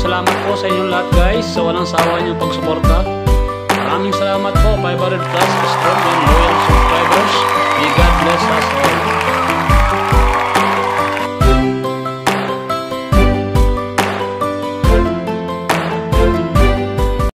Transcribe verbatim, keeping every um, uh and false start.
salamat po sa inyong lahat guys sa walang sawa niyong pagsuporta. Maraming salamat po, five hundred plus strong and loyal subscribers.